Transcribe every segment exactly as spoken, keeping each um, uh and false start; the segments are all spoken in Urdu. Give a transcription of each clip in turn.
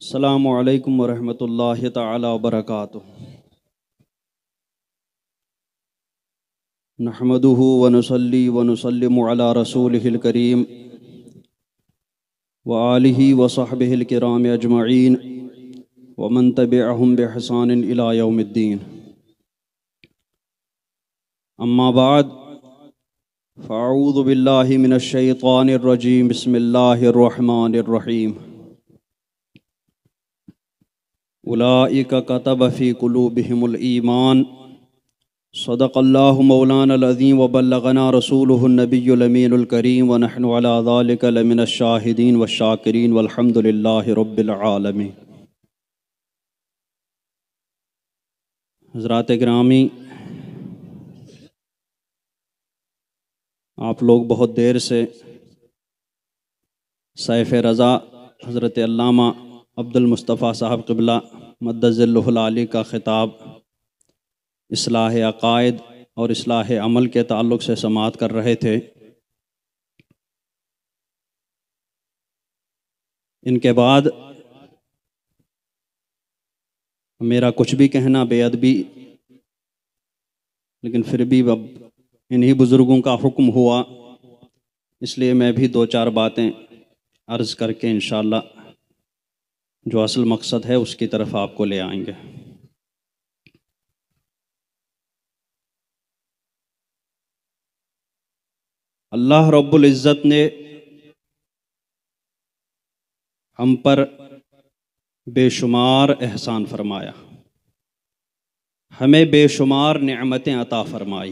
السلام علیکم ورحمۃ اللہ تعالی وبرکاتہ۔ نحمده ونصلی ونسلم علی رسولہ الکریم وآلہ وصحبہ الکرام اجمعین ومن تبعہم بإحسان الی یوم الدین۔ اما بعد فاعوذ باللہ من الشیطان الرجیم، بسم اللہ الرحمن الرحیم۔ اولئک کتب فی قلوبہم الایمان، صدق اللہ مولانا العظیم وبلغنا رسولہ النبی الامین الکریم ونحن علی ذلک لمن الشاہدین والشاکرین والحمد للہ رب العالمین۔ حضرات گرامی، آپ لوگ بہت دیر سے سیف رضا حضرت علامہ عبد المصطفیٰ صاحب قبلہ مدد ظلہ العالی کا خطاب اصلاح عقائد اور اصلاح عمل کے تعلق سے سماعت کر رہے تھے۔ ان کے بعد میرا کچھ بھی کہنا بے ادبی، لیکن پھر بھی اب انہی بزرگوں کا حکم ہوا، اس لیے میں بھی دو چار باتیں عرض کر کے انشاءاللہ جو اصل مقصد ہے اس کی طرف آپ کو لے آئیں گے۔ اللہ رب العزت نے ہم پر بے شمار احسان فرمایا، ہمیں بے شمار نعمتیں عطا فرمائی،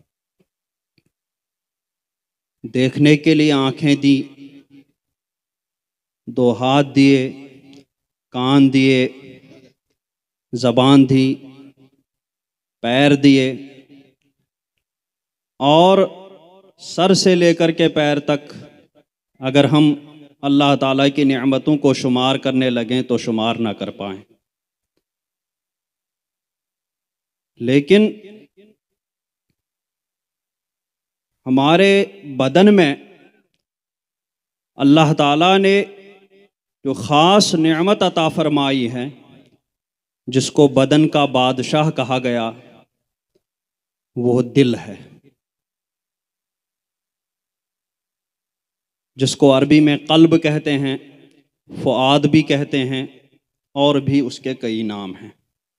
دیکھنے کے لیے آنکھیں دی، دو ہاتھ دیے، کان دیے، زبان دی، پیر دیے، اور سر سے لے کر کے پیر تک اگر ہم اللہ تعالیٰ کی نعمتوں کو شمار کرنے لگیں تو شمار نہ کر پائیں۔ لیکن ہمارے بدن میں اللہ تعالیٰ نے جو خاص نعمت عطا فرمائی ہے، جس کو بدن کا بادشاہ کہا گیا، وہ دل ہے، جس کو عربی میں قلب کہتے ہیں، فؤاد بھی کہتے ہیں، اور بھی اس کے کئی نام ہیں۔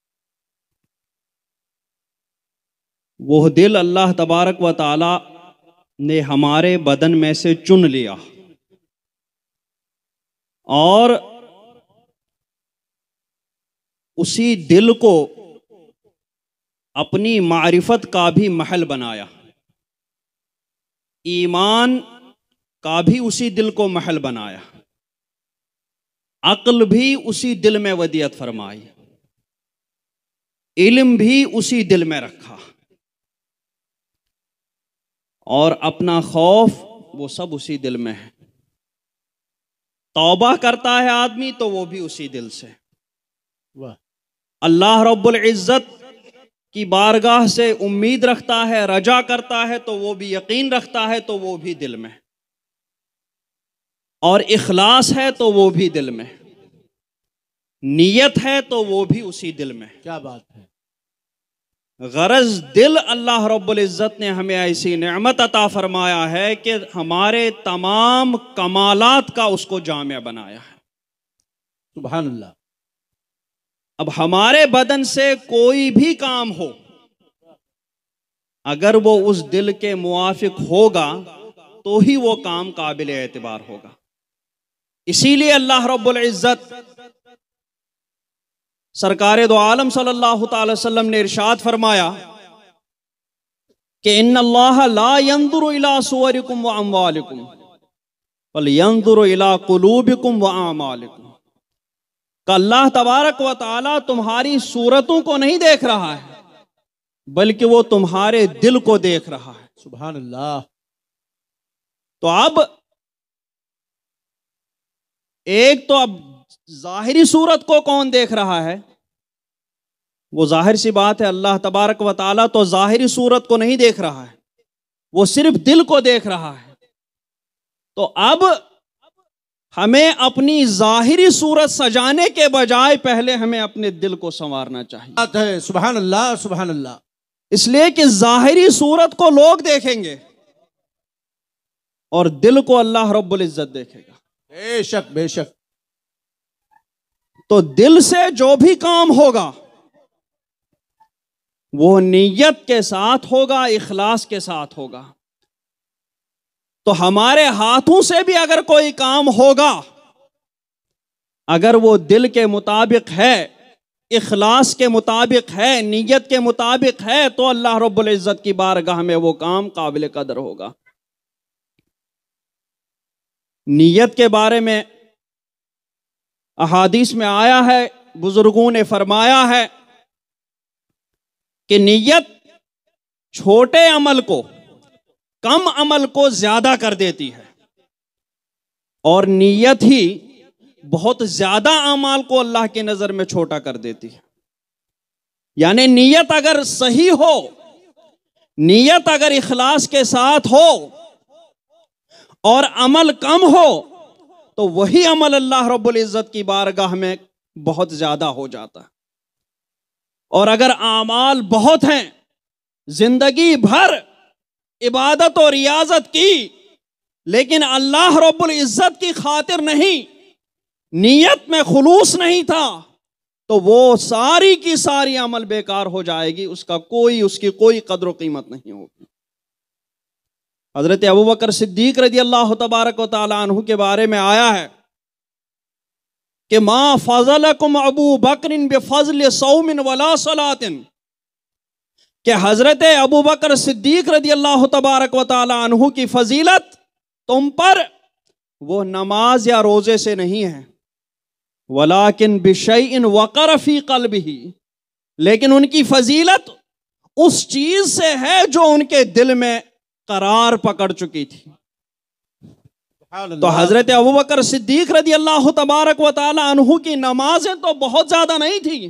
وہ دل اللہ تبارک و تعالی نے ہمارے بدن میں سے چن لیا، اور اسی دل کو اپنی معرفت کا بھی محل بنایا، ایمان کا بھی اسی دل کو محل بنایا، عقل بھی اسی دل میں ودیعت فرمائی، علم بھی اسی دل میں رکھا، اور اپنا خوف وہ سب اسی دل میں ہے۔ توبہ کرتا ہے آدمی تو وہ بھی اسی دل سے، اللہ رب العزت کی بارگاہ سے امید رکھتا ہے، رجا کرتا ہے تو وہ بھی یقین رکھتا ہے تو وہ بھی دل میں، اور اخلاص ہے تو وہ بھی دل میں، نیت ہے تو وہ بھی اسی دل میں۔ کیا بات ہے! غرض دل اللہ رب العزت نے ہمیں ایسی نعمت عطا فرمایا ہے کہ ہمارے تمام کمالات کا اس کو جامع بنایا ہے۔ سبحان اللہ۔ اب ہمارے بدن سے کوئی بھی کام ہو، اگر وہ اس دل کے موافق ہوگا تو ہی وہ کام قابل اعتبار ہوگا۔ اسی لیے اللہ رب العزت سرکار دو عالم صلی اللہ تعالی وسلم نے ارشاد فرمایا کہ ان اللہ لا ينظر الى صورکم واموالکم بل ينظر الى قلوبکم واعمالکم، کہ اللہ تبارک و تعالی تمہاری صورتوں کو نہیں دیکھ رہا ہے بلکہ وہ تمہارے دل کو دیکھ رہا ہے۔ سبحان اللہ۔ تو اب ایک تو اب ظاہری صورت کو کون دیکھ رہا ہے؟ وہ ظاہر سی بات ہے، اللہ تبارک و تعالیٰ تو ظاہری صورت کو نہیں دیکھ رہا ہے، وہ صرف دل کو دیکھ رہا ہے۔ تو اب ہمیں اپنی ظاہری صورت سجانے کے بجائے پہلے ہمیں اپنے دل کو سنوارنا چاہیے. بات ہے. سبحان اللہ سبحان اللہ. اس لیے کہ ظاہری صورت کو لوگ دیکھیں گے اور دل کو اللہ رب العزت دیکھے گا. بے شک بے شک. تو دل سے جو بھی کام ہوگا وہ نیت کے ساتھ ہوگا، اخلاص کے ساتھ ہوگا. تو ہمارے ہاتھوں سے بھی اگر کوئی کام ہوگا، اگر وہ دل کے مطابق ہے، اخلاص کے مطابق ہے، نیت کے مطابق ہے، تو اللہ رب العزت کی بارگاہ میں وہ کام قابل قدر ہوگا. نیت کے بارے میں احادیث میں آیا ہے، بزرگوں نے فرمایا ہے کہ نیت چھوٹے عمل کو، کم عمل کو زیادہ کر دیتی ہے، اور نیت ہی بہت زیادہ اعمال کو اللہ کی نظر میں چھوٹا کر دیتی ہے. یعنی نیت اگر صحیح ہو، نیت اگر اخلاص کے ساتھ ہو اور عمل کم ہو، تو وہی عمل اللہ رب العزت کی بارگاہ میں بہت زیادہ ہو جاتا ہے. اور اگر اعمال بہت ہیں، زندگی بھر عبادت اور ریاضت کی، لیکن اللہ رب العزت کی خاطر نہیں، نیت میں خلوص نہیں تھا، تو وہ ساری کی ساری عمل بیکار ہو جائے گی، اس کا کوئی اس کی کوئی قدر و قیمت نہیں ہوگی. حضرت ابوبکر صدیق رضی اللہ تبارک و تعالی عنہ کے بارے میں آیا ہے کہ ما فضلکم ابو بکر بفضل صوم ولا صلاۃ، کہ حضرت ابوبکر صدیق رضی اللہ تبارک و تعالی عنہ کی فضیلت تم پر وہ نماز یا روزے سے نہیں ہے، ولیکن بشیء وقر فی قلبہ، لیکن ان کی فضیلت اس چیز سے ہے جو ان کے دل میں قرار پکڑ چکی تھی. تو حضرت ابوبکر صدیق رضی اللہ تبارک و تعالی عنہ کی نمازیں تو بہت زیادہ نہیں تھی،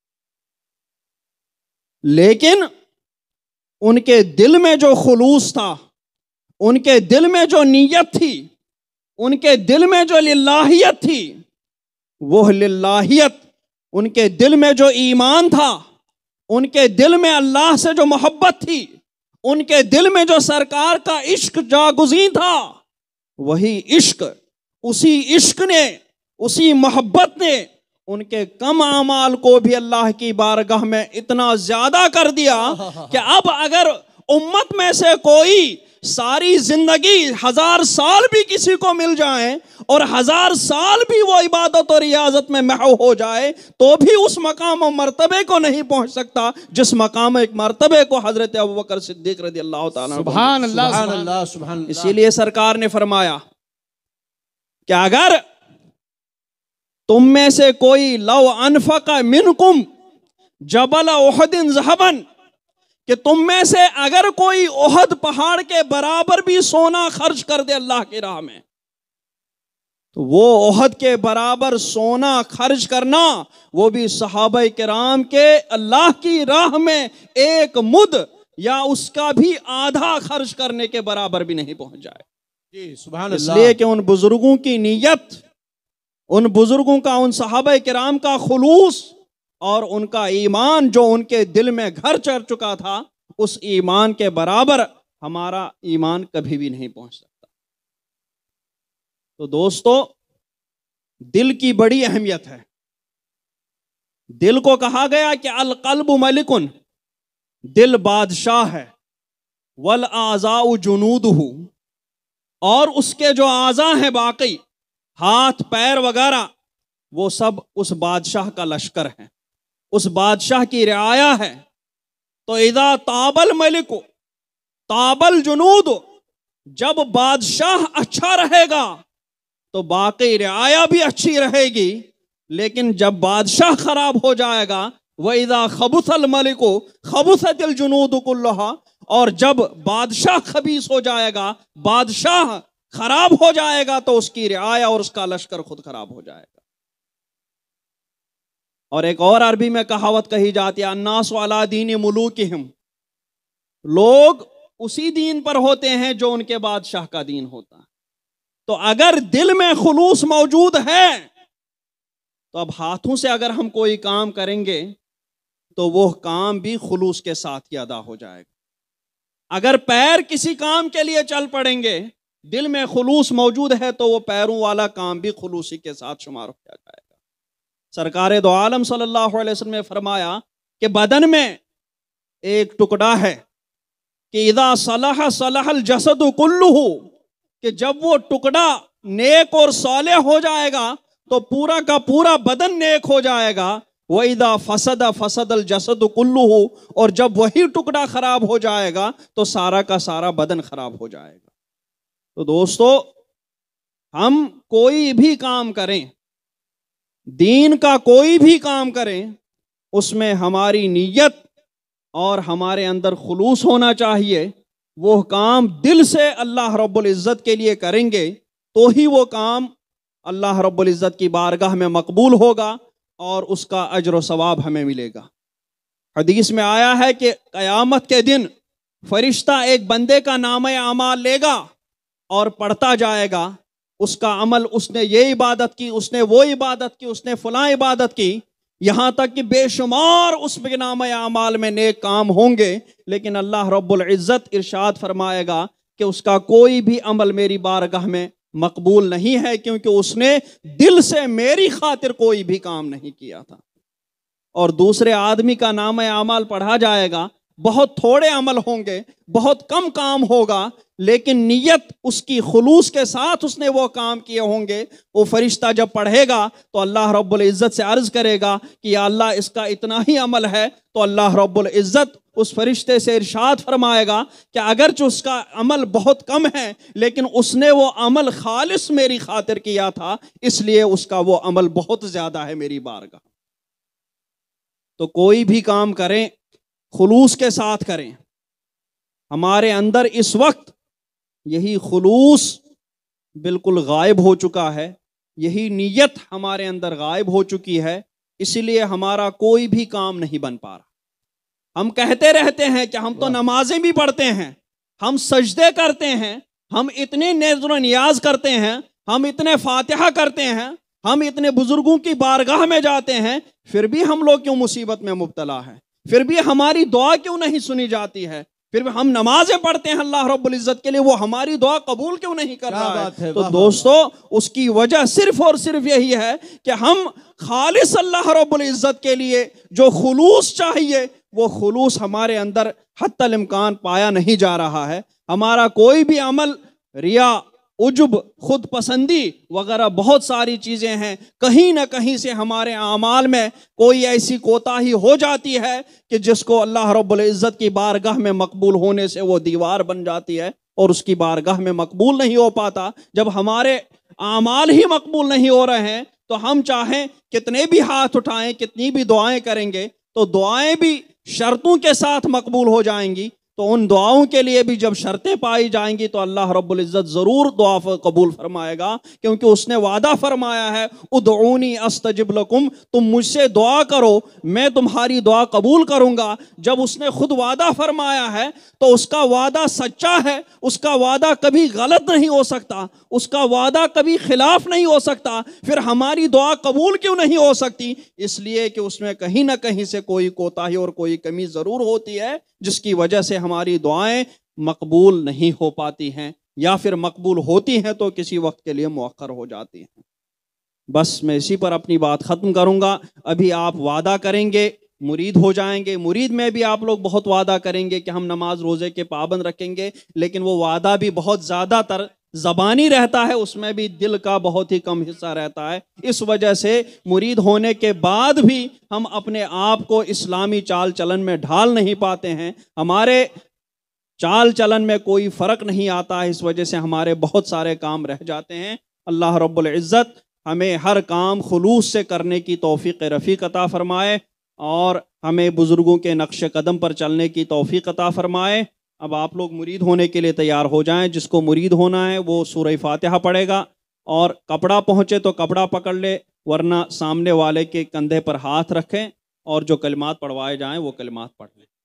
لیکن ان کے دل میں جو خلوص تھا، ان کے دل میں جو نیت تھی، ان کے دل میں جو للہیت تھی، وہ للہیت، ان کے دل میں جو ایمان تھا، ان کے دل میں اللہ سے جو محبت تھی، ان کے دل میں جو سرکار کا عشق جاگزین تھا، وہی عشق، اسی عشق نے، اسی محبت نے ان کے کم اعمال کو بھی اللہ کی بارگاہ میں اتنا زیادہ کر دیا کہ اب اگر امت میں سے کوئی ساری زندگی ہزار سال بھی کسی کو مل جائیں اور ہزار سال بھی وہ عبادت اور ریاضت میں محو ہو جائے، تو بھی اس مقام و مرتبے کو نہیں پہنچ سکتا جس مقام ایک مرتبے کو حضرت ابوبکر صدیق رضی اللہ تعالیٰ عنہ. سبحان اللہ سبحان اللہ سبحان اللہ. اسی لیے سرکار نے فرمایا کہ اگر تم میں سے کوئی لو انفق منکم جبل احد ذہبا، کہ تم میں سے اگر کوئی احد پہاڑ کے برابر بھی سونا خرچ کر دے اللہ کی راہ میں، تو وہ احد کے برابر سونا خرچ کرنا، وہ بھی صحابہ کرام کے اللہ کی راہ میں ایک مد یا اس کا بھی آدھا خرچ کرنے کے برابر بھی نہیں پہنچ جائے. جی سبحان اس اللہ. لیے کہ ان بزرگوں کی نیت، ان بزرگوں کا، ان صحابہ کرام کا خلوص اور ان کا ایمان جو ان کے دل میں گھر چڑھ چکا تھا، اس ایمان کے برابر ہمارا ایمان کبھی بھی نہیں پہنچ سکتا. تو دوستو، دل کی بڑی اہمیت ہے. دل کو کہا گیا کہ القلب ملکن، دل بادشاہ ہے، والاعضاء جنودہ، اور اس کے جو اعضاء ہیں باقی ہاتھ پیر وغیرہ، وہ سب اس بادشاہ کا لشکر ہیں، اس بادشاہ کی رعایا ہے. تو اذا طاب الملک طاب الجنود، جب بادشاہ اچھا رہے گا تو باقی رعایا بھی اچھی رہے گی، لیکن جب بادشاہ خراب ہو جائے گا وَإِذَا خَبُثَ الْمَلِكُ خَبُثَتِ الْجُنُودُ كُلُّهَا، اور جب بادشاہ خبیث ہو جائے گا، بادشاہ خراب ہو جائے گا، تو اس کی رعایا اور اس کا لشکر خود خراب ہو جائے گا. اور ایک اور عربی میں کہاوت کہی جاتی ہے، الناس علی دین ملوکہم، لوگ اسی دین پر ہوتے ہیں جو ان کے بادشاہ کا دین ہوتا ہے. تو اگر دل میں خلوص موجود ہے تو اب ہاتھوں سے اگر ہم کوئی کام کریں گے تو وہ کام بھی خلوص کے ساتھ ہی ادا ہو جائے گا۔ اگر پیر کسی کام کے لیے چل پڑیں گے، دل میں خلوص موجود ہے تو وہ پیروں والا کام بھی خلوصی کے ساتھ شمار ہو جائے گا۔ سرکار دو عالم صلی اللہ علیہ وسلم نے فرمایا کہ بدن میں ایک ٹکڑا ہے کہ اذا صلح صلح الجسد کلہ، کہ جب وہ ٹکڑا نیک اور صالح ہو جائے گا تو پورا کا پورا بدن نیک ہو جائے گا۔ وَإِذَا فَسَدَ فَسَدَ الْجَسَدُ كُلُّهُ، اور جب وہی ٹکڑا خراب ہو جائے گا تو سارا کا سارا بدن خراب ہو جائے گا۔ تو دوستو، ہم کوئی بھی کام کریں، دین کا کوئی بھی کام کریں، اس میں ہماری نیت اور ہمارے اندر خلوص ہونا چاہیے۔ وہ کام دل سے اللہ رب العزت کے لیے کریں گے تو ہی وہ کام اللہ رب العزت کی بارگاہ میں مقبول ہوگا اور اس کا اجر و ثواب ہمیں ملے گا۔ حدیث میں آیا ہے کہ قیامت کے دن فرشتہ ایک بندے کا نامہ اعمال لے گا اور پڑھتا جائے گا، اس کا عمل، اس نے یہ عبادت کی، اس نے وہ عبادت کی، اس نے فلاں عبادت کی، یہاں تک کہ بے شمار اس کے نامہ اعمال میں نیک کام ہوں گے، لیکن اللہ رب العزت ارشاد فرمائے گا کہ اس کا کوئی بھی عمل میری بارگاہ میں مقبول نہیں ہے، کیونکہ اس نے دل سے میری خاطر کوئی بھی کام نہیں کیا تھا۔ اور دوسرے آدمی کا نامہ اعمال پڑھا جائے گا، بہت تھوڑے عمل ہوں گے، بہت کم کام ہوگا، لیکن نیت اس کی خلوص کے ساتھ اس نے وہ کام کیے ہوں گے۔ وہ فرشتہ جب پڑھے گا تو اللہ رب العزت سے عرض کرے گا کہ یا اللہ اس کا اتنا ہی عمل ہے، تو اللہ رب العزت اس فرشتے سے ارشاد فرمائے گا کہ اگرچہ اس کا عمل بہت کم ہے لیکن اس نے وہ عمل خالص میری خاطر کیا تھا، اس لیے اس کا وہ عمل بہت زیادہ ہے میری بارگاہ۔ تو کوئی بھی کام کریں خلوص کے ساتھ کریں۔ ہمارے اندر اس وقت یہی خلوص بالکل غائب ہو چکا ہے، یہی نیت ہمارے اندر غائب ہو چکی ہے، اس لیے ہمارا کوئی بھی کام نہیں بن پا رہا۔ ہم کہتے رہتے ہیں کہ ہم تو نمازیں بھی پڑھتے ہیں، ہم سجدے کرتے ہیں، ہم اتنے نذر و نیاز کرتے ہیں، ہم اتنے فاتحہ کرتے ہیں، ہم اتنے بزرگوں کی بارگاہ میں جاتے ہیں، پھر بھی ہم لوگ کیوں مصیبت میں مبتلا ہیں؟ پھر بھی ہماری دعا کیوں نہیں سنی جاتی ہے؟ پھر بھی ہم نمازیں پڑھتے ہیں اللہ رب العزت کے لیے، وہ ہماری دعا قبول کیوں نہیں کر رہا ہے؟ تو دوستو، اس کی وجہ صرف اور صرف یہی ہے کہ ہم خالص اللہ رب العزت کے لیے جو خلوص چاہیے وہ خلوص ہمارے اندر حتی الامکان پایا نہیں جا رہا ہے۔ ہمارا کوئی بھی عمل ریا، عجب، خود پسندی وغیرہ بہت ساری چیزیں ہیں، کہیں نہ کہیں سے ہمارے اعمال میں کوئی ایسی کوتاہی ہو جاتی ہے کہ جس کو اللہ رب العزت کی بارگاہ میں مقبول ہونے سے وہ دیوار بن جاتی ہے اور اس کی بارگاہ میں مقبول نہیں ہو پاتا۔ جب ہمارے اعمال ہی مقبول نہیں ہو رہے ہیں تو ہم چاہیں کتنے بھی ہاتھ اٹھائیں، کتنی بھی دعائیں کریں گے تو دعائیں بھی شرطوں کے ساتھ مقبول ہو جائیں گی، تو ان دعاؤں کے لیے بھی جب شرطیں پائی جائیں گی تو اللہ رب العزت ضرور دعا قبول فرمائے گا، کیونکہ اس نے وعدہ فرمایا ہے ادعونی استجب لکم، تم مجھ سے دعا کرو میں تمہاری دعا قبول کروں گا۔ جب اس نے خود وعدہ فرمایا ہے تو اس کا وعدہ سچا ہے، اس کا وعدہ کبھی غلط نہیں ہو سکتا، اس کا وعدہ کبھی خلاف نہیں ہو سکتا، پھر ہماری دعا قبول کیوں نہیں ہو سکتی؟ اس لیے کہ اس میں کہیں نہ کہیں سے کوئی کوتاہی اور کوئی کمی ضرور ہوتی ہے، جس کی وجہ سے ہماری دعائیں مقبول نہیں ہو پاتی ہیں، یا پھر مقبول ہوتی ہیں تو کسی وقت کے لیے مؤخر ہو جاتی ہیں۔ بس میں اسی پر اپنی بات ختم کروں گا۔ ابھی آپ وعدہ کریں گے مرید ہو جائیں گے، مرید میں بھی آپ لوگ بہت وعدہ کریں گے کہ ہم نماز روزے کے پابند رکھیں گے، لیکن وہ وعدہ بھی بہت زیادہ تر زبانی رہتا ہے، اس میں بھی دل کا بہت ہی کم حصہ رہتا ہے۔ اس وجہ سے مرید ہونے کے بعد بھی ہم اپنے آپ کو اسلامی چال چلن میں ڈھال نہیں پاتے ہیں، ہمارے چال چلن میں کوئی فرق نہیں آتا ہے، اس وجہ سے ہمارے بہت سارے کام رہ جاتے ہیں۔ اللہ رب العزت ہمیں ہر کام خلوص سے کرنے کی توفیق رفیق عطا فرمائے اور ہمیں بزرگوں کے نقش قدم پر چلنے کی توفیق عطا فرمائے۔ اب آپ لوگ مرید ہونے کے لیے تیار ہو جائیں، جس کو مرید ہونا ہے وہ سورہ فاتحہ پڑھے گا، اور کپڑا پہنچے تو کپڑا پکڑ لے، ورنہ سامنے والے کے کندھے پر ہاتھ رکھیں اور جو کلمات پڑھوائے جائیں وہ کلمات پڑھ لیں۔